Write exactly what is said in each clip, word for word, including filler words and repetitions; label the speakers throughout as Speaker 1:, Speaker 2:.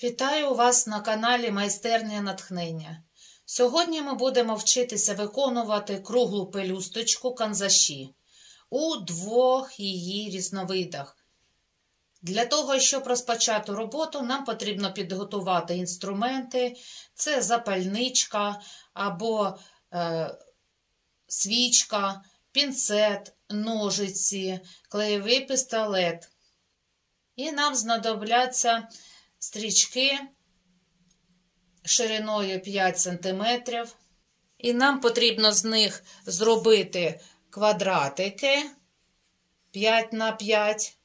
Speaker 1: Вітаю вас на каналі Майстерня натхнення. Сьогодні ми будемо вчитися виконувати круглу пелюсточку канзаші у двох її різновидах. Для того, щоб розпочати роботу, нам потрібно підготувати інструменти. Це запальничка або е, свічка, пінцет, ножиці, клеєвий пістолет. І нам знадобляться стрічки шириною п'ять сантиметрів. І нам потрібно з них зробити квадратики п'ять на п'ять.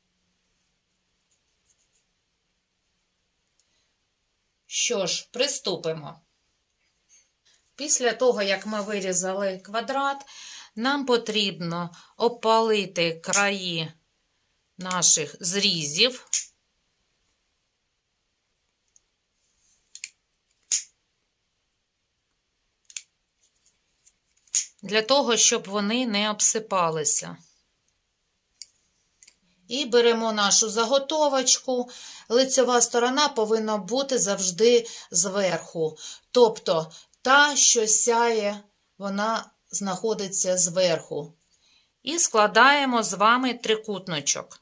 Speaker 1: Що ж, приступимо. Після того, як ми вирізали квадрат, нам потрібно опалити краї наших зрізів. Для того, щоб вони не обсипалися. І беремо нашу заготовочку. Лицьова сторона повинна бути завжди зверху. Тобто, та, що сяє, вона знаходиться зверху. І складаємо з вами трикутничок.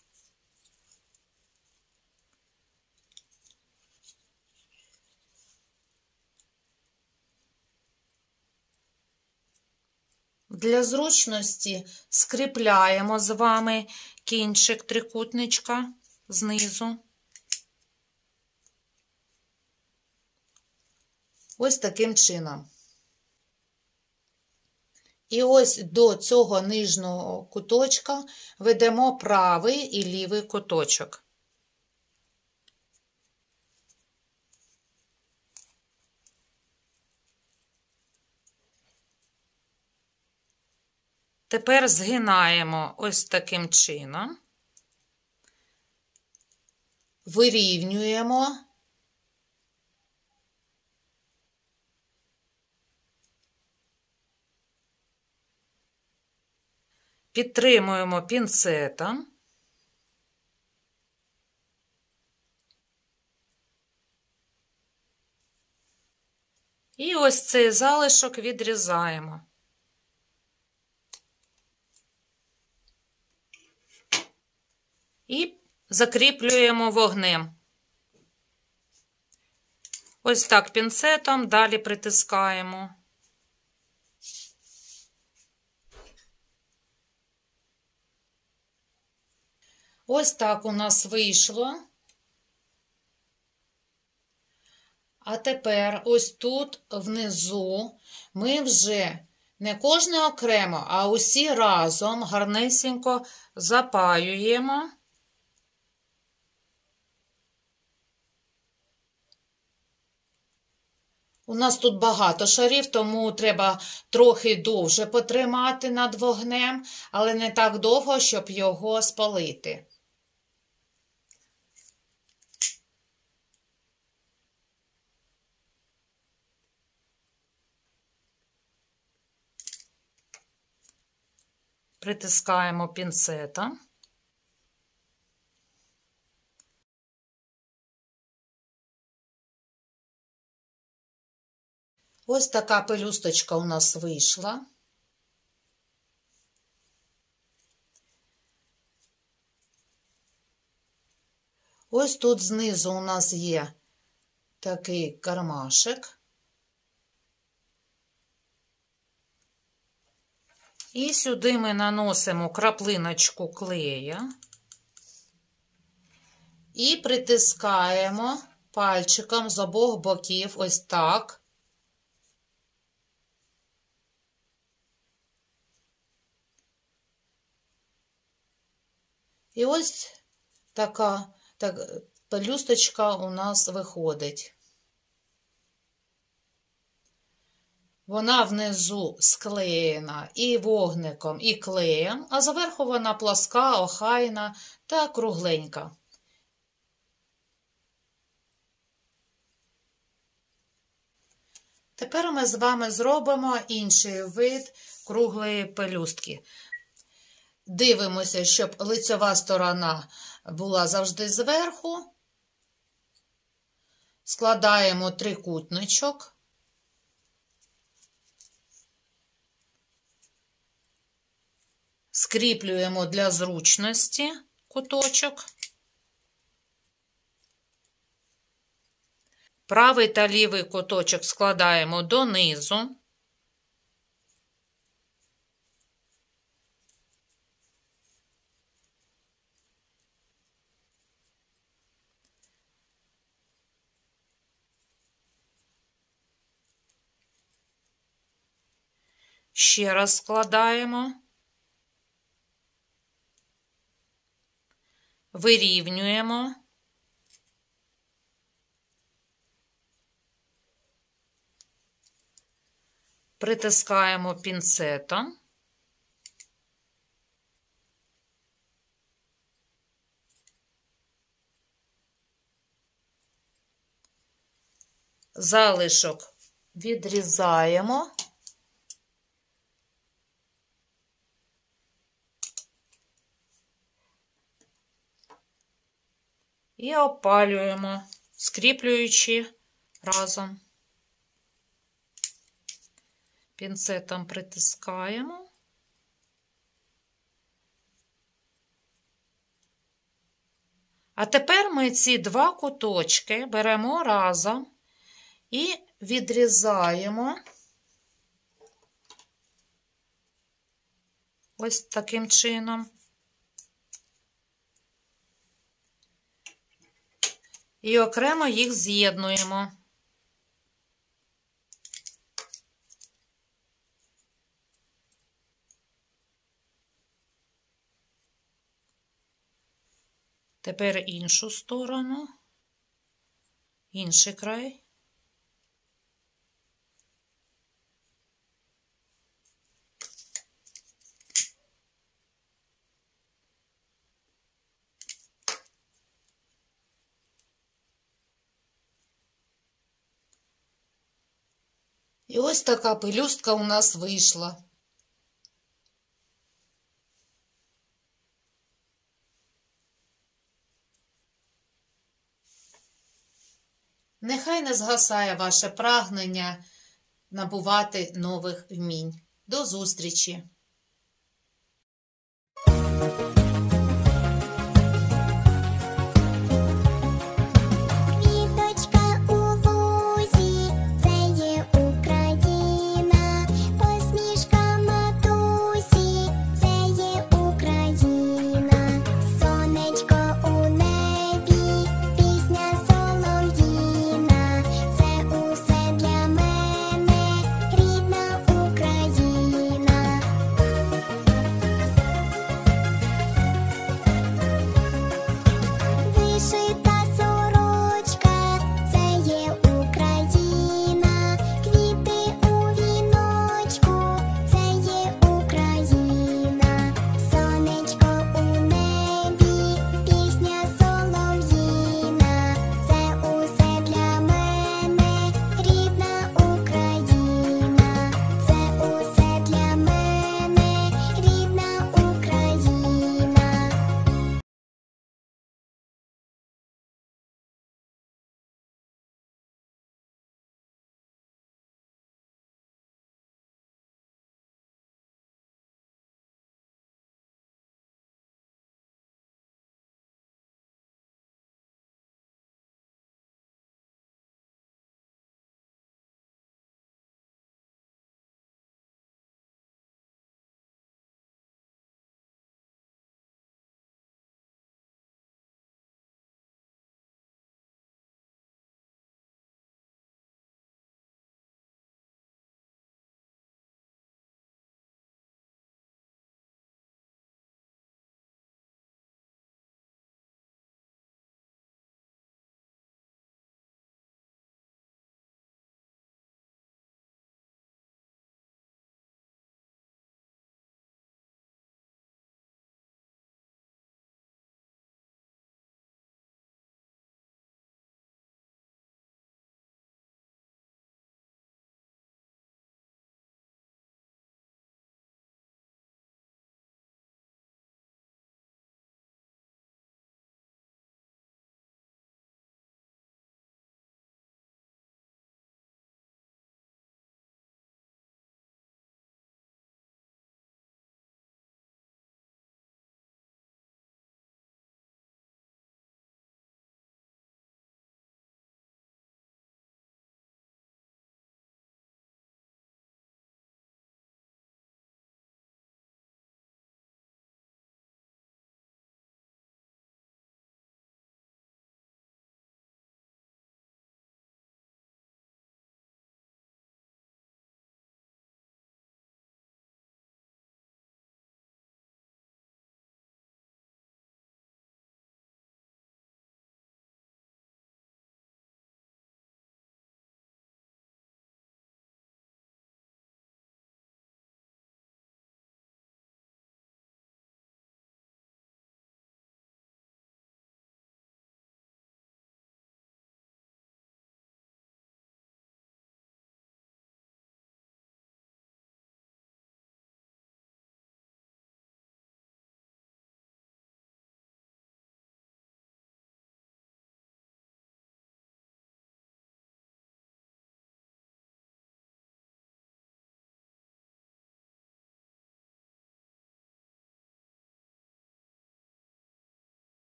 Speaker 1: Для зручності скріпляємо з вами кінчик трикутничка знизу. Ось таким чином. І ось до цього нижнього куточка ведемо правий і лівий куточок. Тепер згинаємо ось таким чином, вирівнюємо, підтримуємо пінцетом і ось цей залишок відрізаємо. І закріплюємо вогнем. Ось так пінцетом, далі притискаємо. Ось так у нас вийшло. А тепер ось тут внизу ми вже не кожне окремо, а усі разом гарнесенько запаюємо. У нас тут багато шарів, тому треба трохи довше потримати над вогнем, але не так довго, щоб його спалити. Притискаємо пінцетом. Ось така пелюсточка у нас вийшла. Ось тут знизу у нас є такий кармашек. І сюди ми наносимо краплиночку клея і притискаємо пальчиком з обох боків ось так. І ось така так, пелюсточка у нас виходить. Вона внизу склеєна і вогником, і клеєм, а зверху вона пласка, охайна та кругленька. Тепер ми з вами зробимо інший вид круглої пелюстки. Дивимося, щоб лицьова сторона була завжди зверху. складаємо трикутничок. Скріплюємо для зручності куточок. Правий та лівий куточок складаємо донизу. Ще раз складаємо. Вирівнюємо. Притискаємо пінцетом. Залишок відрізаємо. І опалюємо, скріплюючи разом. Пінцетом притискаємо. А тепер ми ці два куточки беремо разом і відрізаємо ось таким чином. І окремо їх з'єднуємо. Тепер іншу сторону, інший край. І ось така пелюстка у нас вийшла. Нехай не згасає ваше прагнення набувати нових вмінь. До зустрічі!